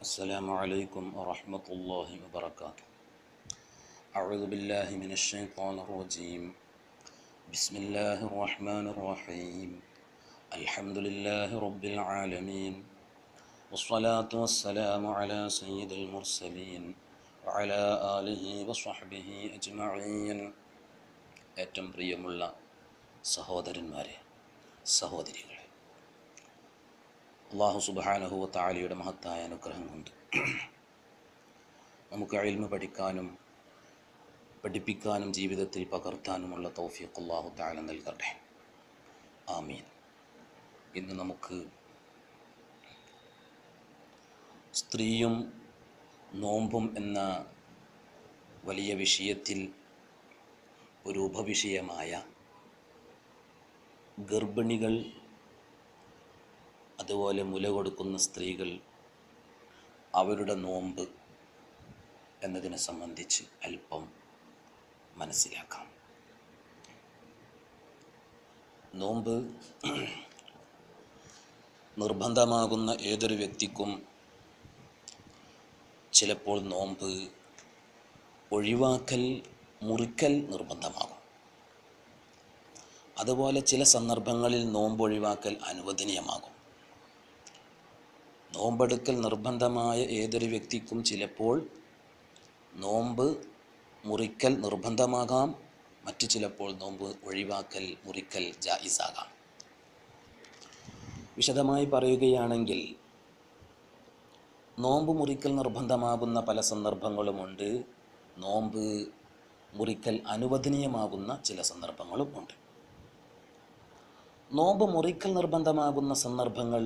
السلام عليكم ورحمة الله وبركاته. أعوذ بالله من الشيطان الرجيم. بسم الله الرحمن الرحيم. الحمد لله رب العالمين، والصلاة والسلام على سيد المرسلين وعلى آله وصحبه أجمعين. ഏറ്റവും പ്രിയമുള്ള സഹോദരന്മാരെ, സഹോദരികളെ, അല്ലാഹു സുബ്ഹാനഹു വ തആലയുടെ മഹത്തായ അനുഗ്രഹം കൊണ്ട് നമുക്ക് ഇൽമ് പഠിക്കാനും പഠിപ്പിക്കാനും ജീവിതത്തിൽ പകർത്താനുമുള്ള തൗഫീഖ് അല്ലാഹു തആല നൽകട്ടെ. ആമീൻ. ഇന്ന് നമുക്ക് സ്ത്രീയും നോമ്പും എന്ന വലിയ വിഷയത്തിൽ ഒരു ഉപവിഷയമായ ഗർഭിണികൾ, അതുപോലെ മുല കൊടുക്കുന്ന സ്ത്രീകൾ, അവരുടെ നോമ്പ് എന്നതിനെ സംബന്ധിച്ച് അല്പം മനസ്സിലാക്കാം. നോമ്പ് നിർബന്ധമാകുന്ന ഏതൊരു വ്യക്തിക്കും ചിലപ്പോൾ നോമ്പ് ഒഴിവാക്കൽ, മുറിക്കൽ നിർബന്ധമാകും. അതുപോലെ ചില സന്ദർഭങ്ങളിൽ നോമ്പ് ഒഴിവാക്കൽ അനുവദനീയമാകും. നോമ്പെടുക്കൽ നിർബന്ധമായ ഏതൊരു വ്യക്തിക്കും ചിലപ്പോൾ നോമ്പ് മുറിക്കൽ നിർബന്ധമാകാം, മറ്റു ചിലപ്പോൾ നോമ്പ് ഒഴിവാക്കൽ, മുറിക്കൽ ജായിസാകാം. വിശദമായി പറയുകയാണെങ്കിൽ, നോമ്പ് മുറിക്കൽ നിർബന്ധമാകുന്ന പല സന്ദർഭങ്ങളുമുണ്ട്, നോമ്പ് മുറിക്കൽ അനുവദനീയമാകുന്ന ചില സന്ദർഭങ്ങളുമുണ്ട്. നോമ്പ് മുറിക്കൽ നിർബന്ധമാകുന്ന സന്ദർഭങ്ങൾ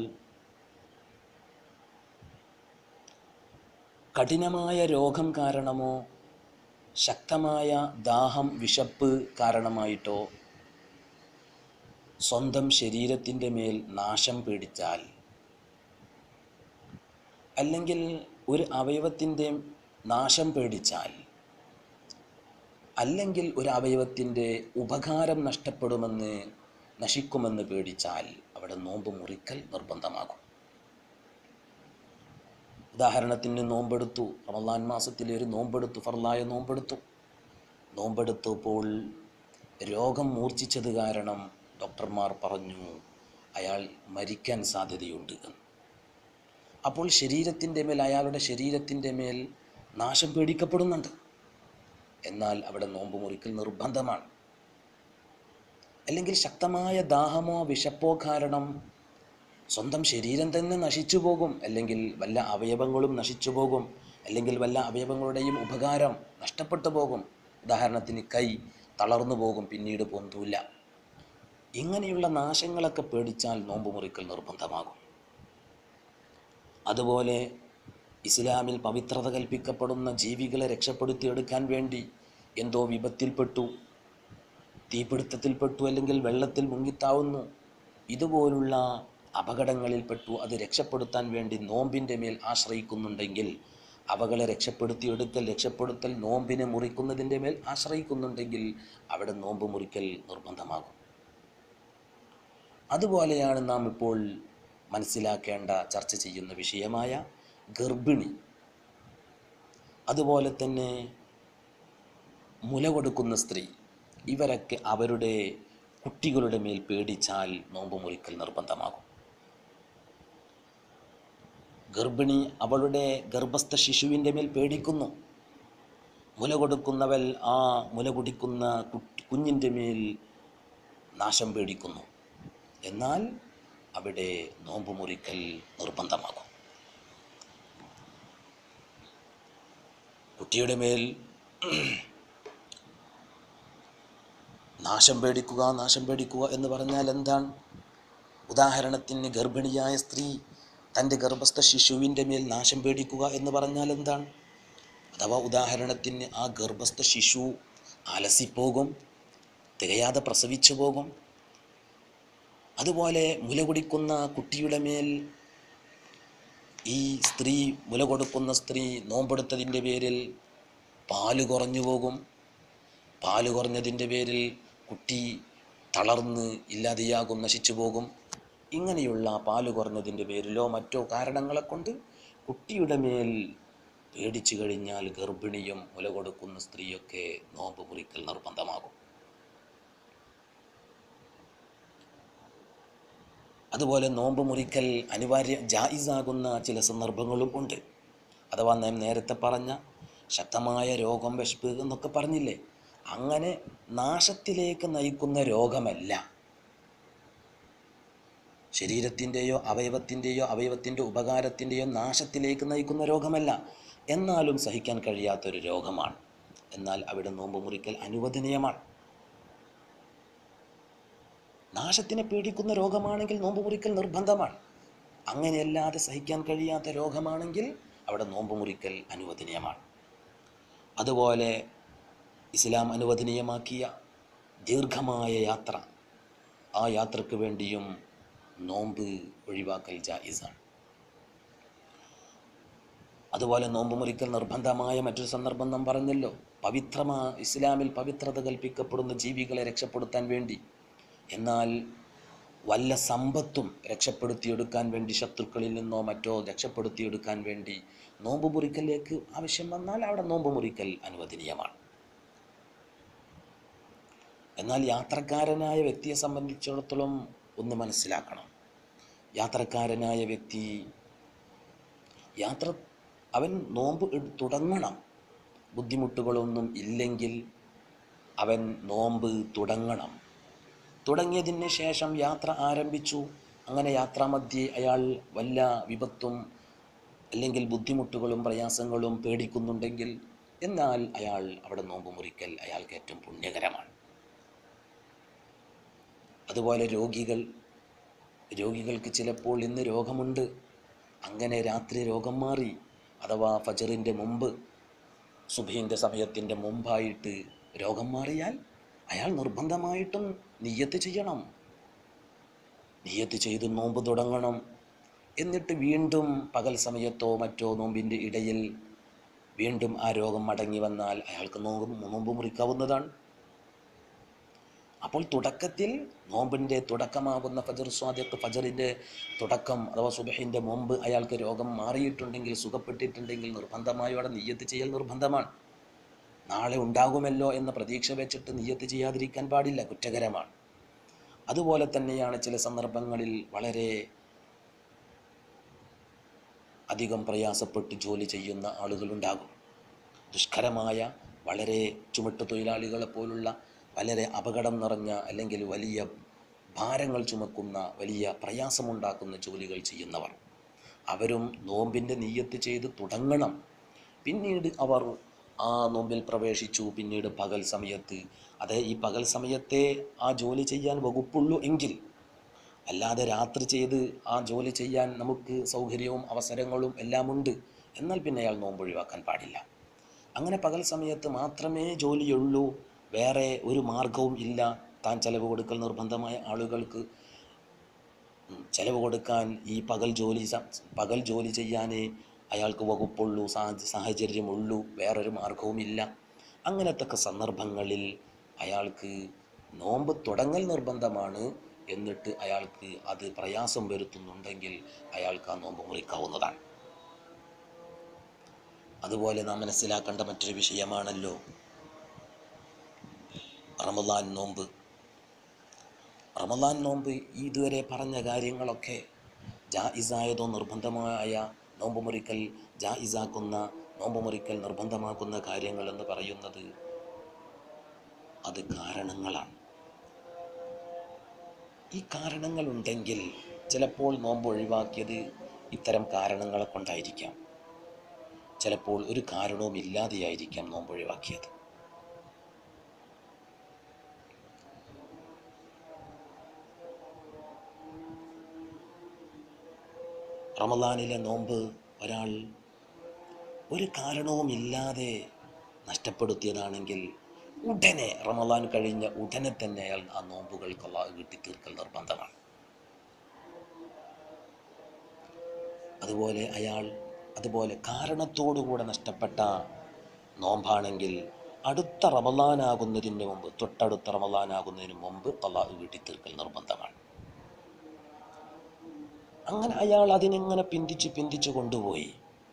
കഠിനമായ രോഗം കാരണമോ ശക്തമായ ദാഹം, വിശപ്പ് കാരണമായിട്ടോ സ്വന്തം ശരീരത്തിൻ്റെ മേൽ നാശം പേടിച്ചാൽ, അല്ലെങ്കിൽ ഒരു അവയവത്തിൻ്റെ നാശം പേടിച്ചാൽ, അല്ലെങ്കിൽ ഒരു അവയവത്തിൻ്റെ ഉപകാരം നശിക്കുമെന്ന് പേടിച്ചാൽ അവിടെ നോമ്പ് മുറിക്കൽ നിർബന്ധമാകും. ഉദാഹരണത്തിന് നോമ്പെടുത്തു, റമളാൻ മാസത്തിലെ ഒരു നോമ്പെടുത്തു, ഫർളായ നോമ്പെടുത്തപ്പോൾ രോഗം മൂർച്ഛിച്ചത് കാരണം ഡോക്ടർമാർ പറഞ്ഞു അയാൾ മരിക്കാൻ സാധ്യതയുണ്ട് എന്ന്. അപ്പോൾ അയാളുടെ ശരീരത്തിൻ്റെ മേൽ നാശം പേടിക്കപ്പെടുന്നുണ്ട്. എന്നാൽ അവിടെ നോമ്പ് മുറിക്കൽ നിർബന്ധമാണ്. അല്ലെങ്കിൽ ശക്തമായ ദാഹമോ വിശപ്പോ കാരണം സ്വന്തം ശരീരം തന്നെ നശിച്ചു പോകും, അല്ലെങ്കിൽ വല്ല അവയവങ്ങളും നശിച്ചു പോകും, അല്ലെങ്കിൽ വല്ല അവയവങ്ങളുടെയും ഉപകാരം നഷ്ടപ്പെട്ടു പോകും. ഉദാഹരണത്തിന് കൈ തളർന്നു പോകും, പിന്നീട് പൊന്തൂല്ല. ഇങ്ങനെയുള്ള നാശങ്ങളൊക്കെ പേടിച്ചാൽ നോമ്പ് മുറിക്കൽ നിർബന്ധമാകും. അതുപോലെ ഇസ്ലാമിൽ പവിത്രത കൽപ്പിക്കപ്പെടുന്ന ജീവികളെ രക്ഷപ്പെടുത്തിയെടുക്കാൻ വേണ്ടി എന്തോ വിപത്തിൽപ്പെട്ടു, തീപിടുത്തത്തിൽപ്പെട്ടു, അല്ലെങ്കിൽ വെള്ളത്തിൽ മുങ്ങിത്താവുന്നു, ഇതുപോലുള്ള അപകടങ്ങളിൽപ്പെട്ടു, അത് രക്ഷപ്പെടുത്താൻ വേണ്ടി നോമ്പിൻ്റെ മേൽ ആശ്രയിക്കുന്നുണ്ടെങ്കിൽ, അവകളെ രക്ഷപ്പെടുത്തൽ നോമ്പിനെ മുറിക്കുന്നതിൻ്റെ മേൽ ആശ്രയിക്കുന്നുണ്ടെങ്കിൽ അവിടെ നോമ്പ് മുറിക്കൽ നിർബന്ധമാകും. അതുപോലെയാണ് നാം ഇപ്പോൾ മനസ്സിലാക്കേണ്ട, ചർച്ച ചെയ്യുന്ന വിഷയമായ ഗർഭിണി, അതുപോലെ തന്നെ മുല കൊടുക്കുന്ന സ്ത്രീ, ഇവരൊക്കെ അവരുടെ കുട്ടികളുടെ മേൽ പേടിച്ചാൽ നോമ്പ് മുറിക്കൽ നിർബന്ധമാകും. ഗർഭിണി അവളുടെ ഗർഭസ്ഥ ശിശുവിൻ്റെ മേൽ പേടിക്കുന്നു. മുല കൊടുക്കുന്നവൾ ആ മുല കുടിക്കുന്ന കുഞ്ഞിൻ്റെ മേൽ നാശം പേടിക്കുന്നു. എന്നാൽ അവിടെ നോമ്പ് മുറിക്കൽ നിർബന്ധമാകും. കുട്ടിയുടെ മേൽ നാശം പേടിക്കുക എന്ന് പറഞ്ഞാൽ എന്താണ്? ഉദാഹരണത്തിന് ഗർഭിണിയായ സ്ത്രീ തൻ്റെ ഗർഭസ്ഥ ശിശുവിൻ്റെ മേൽ നാശം പേടിക്കുക എന്ന് പറഞ്ഞാൽ എന്താണ്? അഥവാ ഉദാഹരണത്തിന് ആ ഗർഭസ്ഥ ശിശു അലസിപ്പോകും, തികയാതെ പ്രസവിച്ചു പോകും. അതുപോലെ മുല കുടിക്കുന്ന കുട്ടിയുടെ മേൽ ഈ സ്ത്രീ, മുല കൊടുക്കുന്ന സ്ത്രീ നോമ്പെടുത്തതിൻ്റെ പേരിൽ പാല് കുറഞ്ഞു പോകും. പാല് കുറഞ്ഞതിൻ്റെ പേരിൽ കുട്ടി തളർന്ന് ഇല്ലാതെയാകും, നശിച്ചു പോകും. ഇങ്ങനെയുള്ള പാല് കുറഞ്ഞതിൻ്റെ പേരിലോ മറ്റോ കാരണങ്ങളെ കൊണ്ട് കുട്ടിയുടെ മേൽ പേടിച്ചു കഴിഞ്ഞാൽ ഗർഭിണിയും മുല കൊടുക്കുന്ന സ്ത്രീയൊക്കെ നോമ്പ് മുറിക്കൽ നിർബന്ധമാകും. അതുപോലെ നോമ്പ് മുറിക്കൽ ജായിസാകുന്ന ചില സന്ദർഭങ്ങളും ഉണ്ട്. അഥവാ നാം നേരത്തെ പറഞ്ഞ ശക്തമായ രോഗം, വിശപ്പ് എന്നൊക്കെ പറഞ്ഞില്ലേ, അങ്ങനെ നാശത്തിലേക്ക് നയിക്കുന്ന രോഗമല്ല, ശരീരത്തിൻ്റെയോ അവയവത്തിൻ്റെ ഉപകാരത്തിൻ്റെയോ നാശത്തിലേക്ക് നയിക്കുന്ന രോഗമല്ല, എന്നാലും സഹിക്കാൻ കഴിയാത്തൊരു രോഗമാണ്. എന്നാൽ അവിടെ നോമ്പ് മുറിക്കൽ അനുവദനീയമാണ്. നാശത്തിനെ പേടിക്കുന്ന രോഗമാണെങ്കിൽ നോമ്പ് മുറിക്കൽ നിർബന്ധമാണ്. അങ്ങനെയല്ലാതെ സഹിക്കാൻ കഴിയാത്ത രോഗമാണെങ്കിൽ അവിടെ നോമ്പ് മുറിക്കൽ അനുവദനീയമാണ്. അതുപോലെ ഇസ്ലാം അനുവദനീയമാക്കിയ ദീർഘമായ യാത്ര, ആ യാത്രയ്ക്ക് വേണ്ടിയും നോമ്പ് ഒഴിവാക്കൽ ജായിസാണ്. അതുപോലെ നോമ്പ് മുറിക്കൽ നിർബന്ധമായ മറ്റൊരു സന്ദർഭം നാം പറഞ്ഞല്ലോ, ഇസ്ലാമിൽ പവിത്രത കൽപ്പിക്കപ്പെടുന്ന ജീവികളെ രക്ഷപ്പെടുത്താൻ വേണ്ടി. എന്നാൽ വല്ല സമ്പത്തും രക്ഷപ്പെടുത്തിയെടുക്കാൻ വേണ്ടി, ശത്രുക്കളിൽ നിന്നോ മറ്റോ രക്ഷപ്പെടുത്തിയെടുക്കാൻ വേണ്ടി നോമ്പ് മുറിക്കലേക്ക് ആവശ്യം വന്നാൽ അവിടെ നോമ്പ് മുറിക്കൽ അനുവദനീയമാണ്. എന്നാൽ യാത്രക്കാരനായ വ്യക്തിയെ സംബന്ധിച്ചിടത്തോളം ഒന്ന് മനസ്സിലാക്കണം, യാത്രക്കാരനായ വ്യക്തി അവൻ നോമ്പ് തുടങ്ങണം. ബുദ്ധിമുട്ടുകളൊന്നും ഇല്ലെങ്കിൽ അവൻ നോമ്പ് തുടങ്ങണം. തുടങ്ങിയതിന് ശേഷം യാത്ര ആരംഭിച്ചു. അങ്ങനെ യാത്രാമധ്യേ അയാൾ വല്ല വിപത്തും അല്ലെങ്കിൽ ബുദ്ധിമുട്ടുകളും പ്രയാസങ്ങളും പേടിക്കുന്നുണ്ടെങ്കിൽ എന്നാൽ അവിടെ നോമ്പ് മുറിക്കൽ അയാൾക്ക് ഏറ്റവും പുണ്യകരമാണ്. അതുപോലെ രോഗികൾക്ക് ചിലപ്പോൾ ഇന്ന് രോഗമുണ്ട്, അങ്ങനെ രാത്രി രോഗം മാറി, അഥവാ ഫജറിൻ്റെ മുമ്പ്, സുബഹിൻ്റെ സമയത്തിൻ്റെ മുമ്പായിട്ട് രോഗം മാറിയാൽ അയാൾ നിർബന്ധമായിട്ടും നിയ്യത്ത് ചെയ്യണം. നിയ്യത്ത് ചെയ്ത് നോമ്പ് തുടങ്ങണം. എന്നിട്ട് വീണ്ടും പകൽ സമയത്തോ മറ്റോ നോമ്പിൻ്റെ ഇടയിൽ വീണ്ടും ആ രോഗം മടങ്ങി വന്നാൽ അയാൾക്ക് നോമ്പ് മുറിക്കാവുന്നതാണ്. അപ്പോൾ തുടക്കത്തിൽ നോമ്പിൻ്റെ തുടക്കമാകുന്ന ഫജറിൻ്റെ തുടക്കം അഥവാ സുബഹിൻ്റെ മുമ്പ് അയാൾക്ക് രോഗം മാറിയിട്ടുണ്ടെങ്കിൽ, സുഖപ്പെട്ടിട്ടുണ്ടെങ്കിൽ നിർബന്ധമായും അവിടെ നിയ്യത്ത് ചെയ്യൽ നിർബന്ധമാണ്. നാളെ ഉണ്ടാകുമല്ലോ എന്ന പ്രതീക്ഷ വെച്ചിട്ട് നിയ്യത്ത് ചെയ്യാതിരിക്കാൻ പാടില്ല, കുറ്റകരമാണ്. അതുപോലെ തന്നെയാണ് ചില സന്ദർഭങ്ങളിൽ വളരെ അധികം പ്രയാസപ്പെട്ട് ജോലി ചെയ്യുന്ന ആളുകളുണ്ടാകും. ദുഷ്കരമായ, വളരെ ചുമട്ടു തൊഴിലാളികളെ പോലുള്ള വളരെ അപകടം നിറഞ്ഞ അല്ലെങ്കിൽ വലിയ ഭാരങ്ങൾ ചുമക്കുന്ന, വലിയ പ്രയാസമുണ്ടാക്കുന്ന ജോലികൾ ചെയ്യുന്നവർ, അവരും നോമ്പിൻ്റെ നിയ്യത്ത് ചെയ്ത് തുടങ്ങണം. പിന്നീട് അവർ ആ നോമ്പിൽ പ്രവേശിച്ചു, പിന്നീട് പകൽ സമയത്ത്, ഈ പകൽ സമയത്തെ ആ ജോലി ചെയ്യാൻ വകുപ്പുള്ളൂ എങ്കിൽ, അല്ലാതെ രാത്രി ചെയ്ത് ആ ജോലി ചെയ്യാൻ നമുക്ക് സൗകര്യവും അവസരങ്ങളും എല്ലാം ഉണ്ട്, എന്നാൽ പിന്നെ അയാൾ നോമ്പ് ഒഴിവാക്കാൻ പാടില്ല. അങ്ങനെ പകൽ സമയത്ത് മാത്രമേ ജോലിയുള്ളൂ, വേറെ ഒരു മാർഗവും ഇല്ല. താൻ ചെലവ് കൊടുക്കൽ നിർബന്ധമായ ആളുകൾക്ക് ചെലവ് കൊടുക്കാൻ ഈ പകൽ ജോലി ചെയ്യാനേ അയാൾക്ക് വകുപ്പുള്ളൂ, സാഹചര്യമുള്ളൂ, വേറൊരു മാർഗവുമില്ല. അങ്ങനത്തെ സന്ദർഭങ്ങളിൽ അയാൾക്ക് നോമ്പ് തുടങ്ങൽ നിർബന്ധമാണ്. എന്നിട്ട് അയാൾക്ക് അത് പ്രയാസം വരുത്തുന്നുണ്ടെങ്കിൽ അയാൾക്ക് ആ നോമ്പ് മുറിക്കാവുന്നതാണ്. അതുപോലെ നാം മനസ്സിലാക്കേണ്ട മറ്റൊരു വിഷയമാണല്ലോ റമദാൻ നോമ്പ്. റമദാൻ നോമ്പ് ഇതുവരെ പറഞ്ഞ കാര്യങ്ങളൊക്കെ ജായിസായതോ നിർബന്ധമായ നോമ്പ് മുറിക്കൽ നിർബന്ധമാക്കുന്ന കാര്യങ്ങളെന്ന് പറയുന്നത് അത് കാരണങ്ങളാണ്. ഈ കാരണങ്ങളുണ്ടെങ്കിൽ ചിലപ്പോൾ നോമ്പ് ഒഴിവാക്കിയത് ഇത്തരം കാരണങ്ങളെ കൊണ്ടായിരിക്കാം, ചിലപ്പോൾ ഒരു കാരണവും ഇല്ലാതെയായിരിക്കാം നോമ്പ് ഒഴിവാക്കിയത്. റമദാനിലെ നോമ്പ് ഒരാൾ ഒരു കാരണവുമില്ലാതെ നഷ്ടപ്പെടുത്തിയതാണെങ്കിൽ ഉടനെ, റമദാൻ കഴിഞ്ഞ ഉടനെ തന്നെ അയാൾ ആ നോമ്പുകൾക്ക് അല്ലാഹു വീട്ടിത്തീർക്കൽ നിർബന്ധമാണ്. അതുപോലെ കാരണത്തോടുകൂടെ നഷ്ടപ്പെട്ട നോമ്പാണെങ്കിൽ തൊട്ടടുത്ത റമദാനാകുന്നതിന് മുമ്പ് അല്ലാഹു വീട്ടിത്തീർക്കൽ നിർബന്ധമാണ്. അങ്ങനെ അയാൾ അതിനെങ്ങനെ പിന്തിച്ച് കൊണ്ടുപോയി.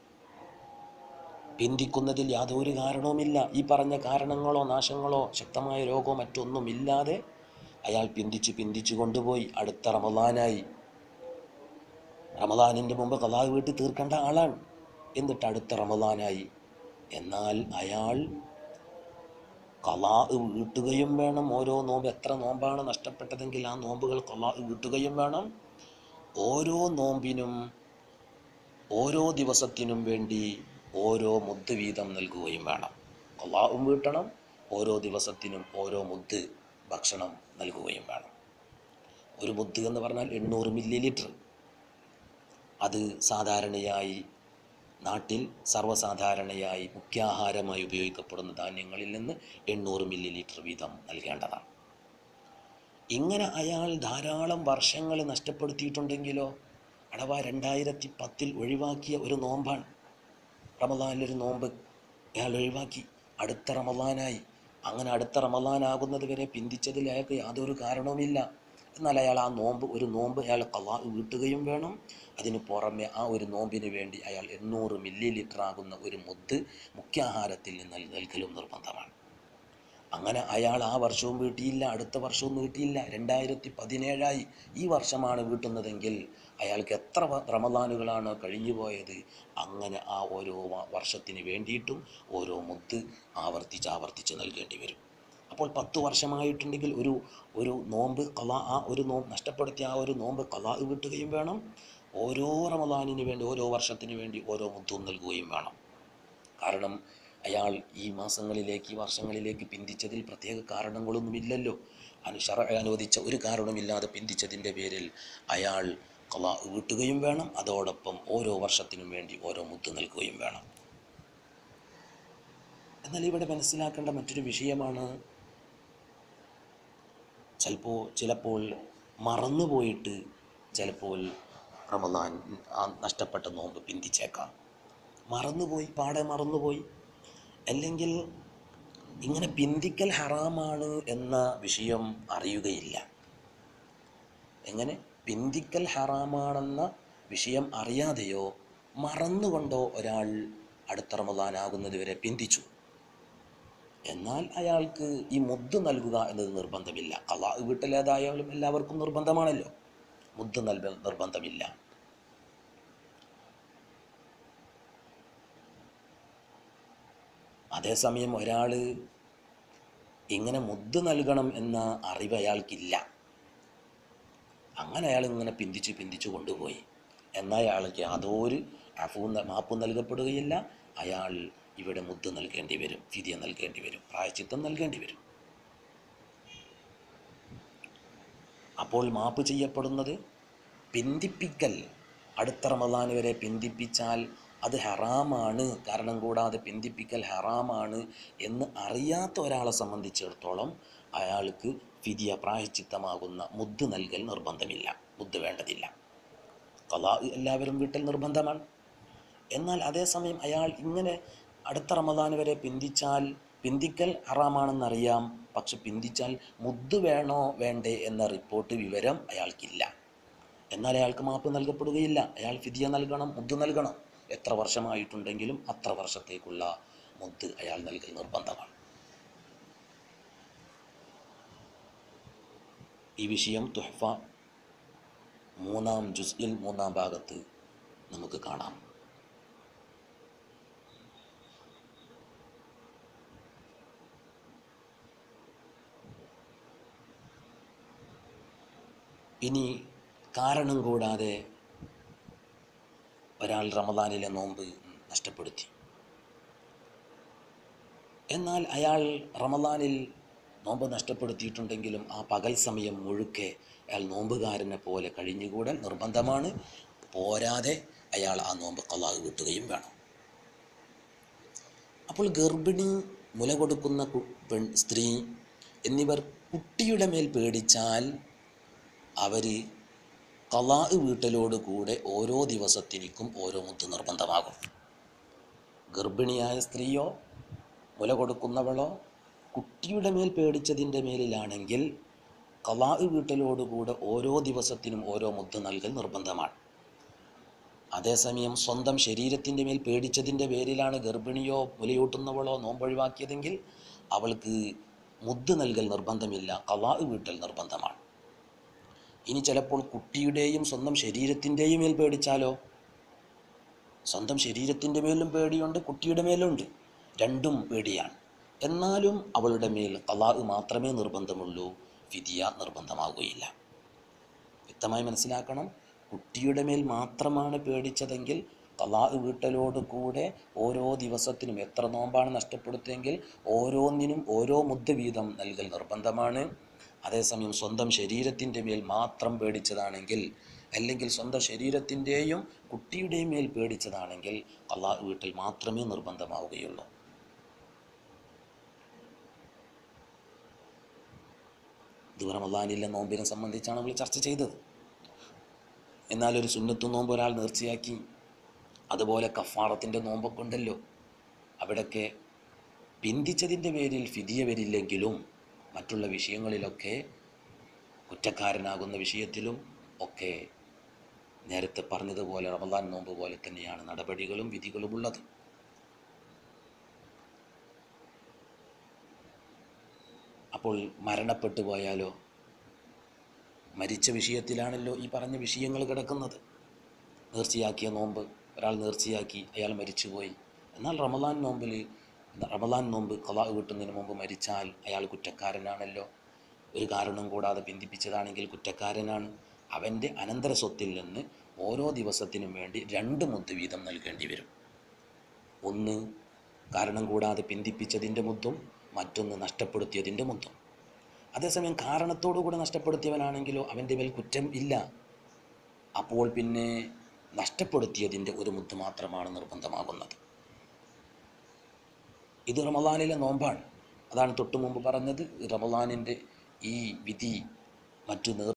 പിന്തിക്കുന്നതിൽ യാതൊരു കാരണവുമില്ല. ഈ പറഞ്ഞ കാരണങ്ങളോ നാശങ്ങളോ ശക്തമായ രോഗമോ മറ്റൊന്നുമില്ലാതെ അയാൾ പിന്തിച്ചു കൊണ്ടുപോയി. അടുത്ത റമദാനായി. റമദാനിൻ്റെ മുമ്പ് ഖളാ വീട്ടി തീർക്കേണ്ട ആളാണ്. എന്നിട്ട് അടുത്ത റമദാനായി. എന്നാൽ അയാൾ ഖളാ വീട്ടുകയും വേണം. ഓരോ നോമ്പ്, എത്ര നോമ്പാണ് നഷ്ടപ്പെട്ടതെങ്കിൽ ആ നോമ്പുകൾ ഖളാ വീട്ടുകയും വേണം. ഓരോ നോമ്പിനും ഓരോ ദിവസത്തിനും വേണ്ടി ഓരോ മുദ്ദ് വീതം നൽകുകയും വേണം. ഖളാഉം വീട്ടണം, ഓരോ ദിവസത്തിനും ഓരോ മുദ്ദ് ഭക്ഷണം നൽകുകയും വേണം. ഒരു മുദ്ദ് എന്ന് പറഞ്ഞാൽ 800 മില്ലി ലിറ്റർ. അത് സാധാരണയായി നാട്ടിൽ സർവ്വസാധാരണയായി മുഖ്യാഹാരമായി ഉപയോഗിക്കപ്പെടുന്ന ധാന്യങ്ങളിൽ നിന്ന് 800 മില്ലി ലിറ്റർ വീതം നൽകേണ്ടതാണ്. ഇങ്ങനെ അയാൾ ധാരാളം വർഷങ്ങൾ നഷ്ടപ്പെടുത്തിയിട്ടുണ്ടെങ്കിലോ, അഥവാ 2010 ഒഴിവാക്കിയ ഒരു നോമ്പാണ്, റമദാനിലൊരു നോമ്പ് അയാൾ ഒഴിവാക്കി, അടുത്ത റമദാനായി. അങ്ങനെ അടുത്ത റമദാനാകുന്നത് വരെ പിന്തിച്ചതിൽ അയാൾക്ക് യാതൊരു കാരണവുമില്ല. എന്നാൽ അയാൾ ആ ഒരു നോമ്പ് അയാൾ ഖളാ വീട്ടുകയും വേണം. അതിന് പുറമെ ആ ഒരു നോമ്പിന് വേണ്ടി അയാൾ 800 മില്ലി ലിറ്റർ ആകുന്ന ഒരു മുദ്ദ് മുഖ്യാഹാരത്തിൽ നിന്ന് നൽകലും നിർബന്ധമാണ്. അങ്ങനെ അയാൾ ആ വർഷവും വീട്ടിയില്ല, അടുത്ത വർഷവും വീട്ടിയില്ല. 2017 ഈ വർഷമാണ് വീട്ടുന്നതെങ്കിൽ അയാൾക്ക് എത്ര റമദാനുകളാണോ കഴിഞ്ഞു പോയത്, അങ്ങനെ ആ ഓരോ വർഷത്തിന് വേണ്ടിയിട്ടും ഓരോ മുദ്ദ് ആവർത്തിച്ച് നൽകേണ്ടി വരും. അപ്പോൾ 10 വർഷമായിട്ടുണ്ടെങ്കിൽ ഒരു നോമ്പ് ഖളാ, ആ ഒരു നോമ്പ് നഷ്ടപ്പെടുത്തിയ ആ ഒരു നോമ്പ് ഖളാ വീട്ടുകയും വേണം. ഓരോ റമദാനിന് വേണ്ടി, ഓരോ വർഷത്തിന് വേണ്ടി ഓരോ മുദ്ദും നൽകുകയും വേണം. കാരണം അയാൾ ഈ മാസങ്ങളിലേക്ക്, ഈ വർഷങ്ങളിലേക്ക് പിന്തിച്ചതിൽ പ്രത്യേക കാരണങ്ങളൊന്നുമില്ലല്ലോ. അനുവദിച്ച ഒരു കാരണമില്ലാതെ പിന്തിച്ചതിൻ്റെ പേരിൽ അയാൾ ഖളാ വീട്ടുകയും വേണം. അതോടൊപ്പം ഓരോ വർഷത്തിനും വേണ്ടി ഓരോ മുദ്ദ് നൽകുകയും വേണം. എന്നാൽ ഇവിടെ മനസ്സിലാക്കേണ്ട മറ്റൊരു വിഷയമാണ്, ചിലപ്പോൾ മറന്നുപോയിട്ട് ചിലപ്പോൾ റമദാൻ ആ നഷ്ടപ്പെട്ട നോമ്പ് പിന്തിച്ചേക്കാം. പാടെ മറന്നുപോയി. അല്ലെങ്കിൽ ഇങ്ങനെ പിന്തിക്കൽ ഹറാമാണ് എന്ന വിഷയം അറിയുകയില്ല. എങ്ങനെ പിന്തിക്കൽ ഹറാമാണെന്ന വിഷയം അറിയാതെയോ മറന്നുകൊണ്ടോ ഒരാൾ അടുത്ത റമദാനാകുന്നത് വരെ പിന്തിച്ചു. എന്നാൽ അയാൾക്ക് ഈ മുദ്ദ് നൽകുക എന്നത് നിർബന്ധമില്ല. ഖളാ വീട്ടിലേതായാലും എല്ലാവർക്കും നിർബന്ധമാണല്ലോ, മുദ്ദ് നിർബന്ധമില്ല. അതേസമയം ഒരാൾ ഇങ്ങനെ മുദ്ദ് നൽകണം എന്ന അറിവ് അയാൾക്കില്ല. അങ്ങനെ അയാൾ ഇങ്ങനെ പിന്തിച്ചു കൊണ്ടുപോയി. എന്നാൽ അയാൾക്ക് യാതൊരു മാപ്പും നൽകപ്പെടുകയില്ല. അയാൾ ഇവിടെ മുദ്ദ് നൽകേണ്ടി വരും, ഫിദിയ നൽകേണ്ടി വരും, പ്രായശ്ചിത്തം നൽകേണ്ടി വരും. അപ്പോൾ മാപ്പ് ചെയ്യപ്പെടുന്നത് പിന്തിപ്പിക്കൽ, അടുത്ത റമദാൻ വരെ പിന്തിപ്പിച്ചാൽ അത് ഹറാമാണ്, കാരണം കൂടാതെ പിന്തിപ്പിക്കൽ ഹറാമാണ് എന്ന് അറിയാത്ത ഒരാളെ സംബന്ധിച്ചിടത്തോളം അയാൾക്ക് ഫിദിയ, പ്രായശ്ചിത്തമാകുന്ന മുദ്ദ് നൽകൽ നിർബന്ധമില്ല, മുദ്ദ് വേണ്ടതില്ല. ഖളാ എല്ലാവരും വീട്ടൽ നിർബന്ധമാണ്. എന്നാൽ അതേസമയം അയാൾ ഇങ്ങനെ അടുത്ത റമദാൻ വരെ പിന്തിക്കൽ ഹറാമാണെന്നറിയാം, പക്ഷെ പിന്തിച്ചാൽ മുദ്ദ് വേണോ വേണ്ടേ എന്ന വിവരം അയാൾക്കില്ല. എന്നാൽ അയാൾക്ക് മാപ്പ് നൽകപ്പെടുകയില്ല. അയാൾ ഫിദിയ നൽകണം, മുദ്ദ് നൽകണം. എത്ര വർഷമായിട്ടുണ്ടെങ്കിലും അത്ര വർഷത്തേക്കുള്ള മുദ്ദ് അയാൾ നൽകൽ നിർബന്ധമാണ്. ഈ വിഷയം തുഹ്ഫ 3-ാം ജുസ്ഇൽ 3-ാം ഭാഗത്ത് നമുക്ക് കാണാം. ഇനി കാരണം കൂടാതെ ഒരാൾ റമദാനിലെ നോമ്പ് നഷ്ടപ്പെടുത്തി. എന്നാൽ അയാൾ റമദാനിൽ നോമ്പ് നഷ്ടപ്പെടുത്തിയിട്ടുണ്ടെങ്കിലും ആ പകൽ സമയം മുഴുക്കെ അയാൾ നോമ്പുകാരനെ പോലെ കഴിഞ്ഞുകൂടൽ നിർബന്ധമാണ്. പോരാതെ അയാൾ ആ നോമ്പ് ഖളാ വീട്ടുകയും വേണം. അപ്പോൾ ഗർഭിണി, മുല കൊടുക്കുന്ന സ്ത്രീ എന്നിവർ കുട്ടിയുടെ മേൽ പേടിച്ചാൽ അവർ ഖളാ വീട്ടലോടുകൂടെ ഓരോ ദിവസത്തിനും ഓരോ മുദ്ദ് നിർബന്ധമാകും. ഗർഭിണിയായ സ്ത്രീയോ മുല കൊടുക്കുന്നവളോ കുട്ടിയുടെ മേൽ പേടിച്ചതിൻ്റെ മേലിലാണെങ്കിൽ ഖളാ വീട്ടലോടുകൂടെ ഓരോ ദിവസത്തിനും ഓരോ മുദ്ദ് നൽകൽ നിർബന്ധമാണ്. അതേസമയം സ്വന്തം ശരീരത്തിൻ്റെ മേൽ പേടിച്ചതിൻ്റെ പേരിലാണ് ഗർഭിണിയോ മുലയൂട്ടുന്നവളോ നോമ്പൊഴിവാക്കിയതെങ്കിൽ അവൾക്ക് മുദ്ദ് നൽകൽ നിർബന്ധമില്ല, ഖളാ വീട്ടൽ നിർബന്ധമാണ്. ഇനി ചിലപ്പോൾ കുട്ടിയുടെയും സ്വന്തം ശരീരത്തിൻ്റെയും മേൽ പേടിച്ചാലോ? സ്വന്തം ശരീരത്തിൻ്റെ മേലും പേടിയുണ്ട്, കുട്ടിയുടെ മേലുണ്ട്, രണ്ടും പേടിയാണ്. എന്നാലും അവളുടെ മേൽ ഖളാ മാത്രമേ നിർബന്ധമുള്ളൂ, ഫിദിയ നിർബന്ധമാകുകയില്ല. വ്യക്തമായി മനസ്സിലാക്കണം. കുട്ടിയുടെ മേൽ മാത്രമാണ് പേടിച്ചതെങ്കിൽ ഖളാ വീട്ടലോട് കൂടെ ഓരോ ദിവസത്തിനും എത്ര നോമ്പാണ് നഷ്ടപ്പെടുത്തിയെങ്കിൽ ഓരോന്നിനും ഓരോ മുദ്ദ് വീതം നൽകൽ നിർബന്ധമാണ്. അതേസമയം സ്വന്തം ശരീരത്തിൻ്റെ മേൽ മാത്രം പേടിച്ചതാണെങ്കിൽ, അല്ലെങ്കിൽ സ്വന്തം ശരീരത്തിൻ്റെയും കുട്ടിയുടെയും മേൽ പേടിച്ചതാണെങ്കിൽ ഖളാ വീട്ടൽ മാത്രമേ നിർബന്ധമാവുകയുള്ളൂ. ഇത് റമളാനിലെ നോമ്പിനെ സംബന്ധിച്ചാണ് നമ്മൾ ചർച്ച ചെയ്തത്. എന്നാൽ ഒരു സുന്നത്ത് നോമ്പ് ഒരാൾ നേർച്ചയാക്കി, അതുപോലെ കഫാറത്തിൻ്റെ നോമ്പൊക്കെ ഉണ്ടല്ലോ, അവിടെയൊക്കെ പിന്തിച്ചതിൻ്റെ പേരിൽ ഫിദിയ വരില്ലെങ്കിലും മറ്റുള്ള വിഷയങ്ങളിലൊക്കെ കുറ്റക്കാരനാകുന്ന വിഷയത്തിലും ഒക്കെ നേരത്തെ പറഞ്ഞതുപോലെ റമളാൻ നോമ്പ് പോലെ തന്നെയാണ് നടപടികളും വിധികളും ഉള്ളത്. അപ്പോൾ മരണപ്പെട്ടു പോയാലോ? മരിച്ച വിഷയത്തിലാണല്ലോ ഈ പറഞ്ഞ വിഷയങ്ങൾ കിടക്കുന്നത്. നേർച്ചയാക്കിയ നോമ്പ് ഒരാൾ നേർച്ചയാക്കി, അയാൾ മരിച്ചുപോയി. എന്നാൽ റമളാൻ നോമ്പ് ഖളാ വീട്ടുന്നതിന് മുമ്പ് മരിച്ചാൽ അയാൾ കുറ്റക്കാരനാണല്ലോ. ഒരു കാരണം കൂടാതെ പിന്തിപ്പിച്ചതാണെങ്കിൽ കുറ്റക്കാരനാണ്. അവൻ്റെ അനന്തര സ്വത്തിൽ നിന്ന് ഓരോ ദിവസത്തിനും വേണ്ടി 2 മുദ്ദ് വീതം നൽകേണ്ടി വരും. ഒന്ന് കാരണം കൂടാതെ പിന്തിപ്പിച്ചതിൻ്റെ മുദ്ദും, മറ്റൊന്ന് നഷ്ടപ്പെടുത്തിയതിൻ്റെ മുദ്ദും. അതേസമയം കാരണത്തോടു കൂടെ നഷ്ടപ്പെടുത്തിയവനാണെങ്കിലോ അവൻ്റെ മേൽ കുറ്റം ഇല്ല. അപ്പോൾ പിന്നെ നഷ്ടപ്പെടുത്തിയതിൻ്റെ ഒരു മുദ്ദ് മാത്രമാണ് നിർബന്ധമാകുന്നത്. ഇത് റമളാനിലെ നോമ്പാണ്. അതാണ് തൊട്ടു മുമ്പ് പറഞ്ഞത്. റമളാനിൻ്റെ ഈ വിധി മറ്റു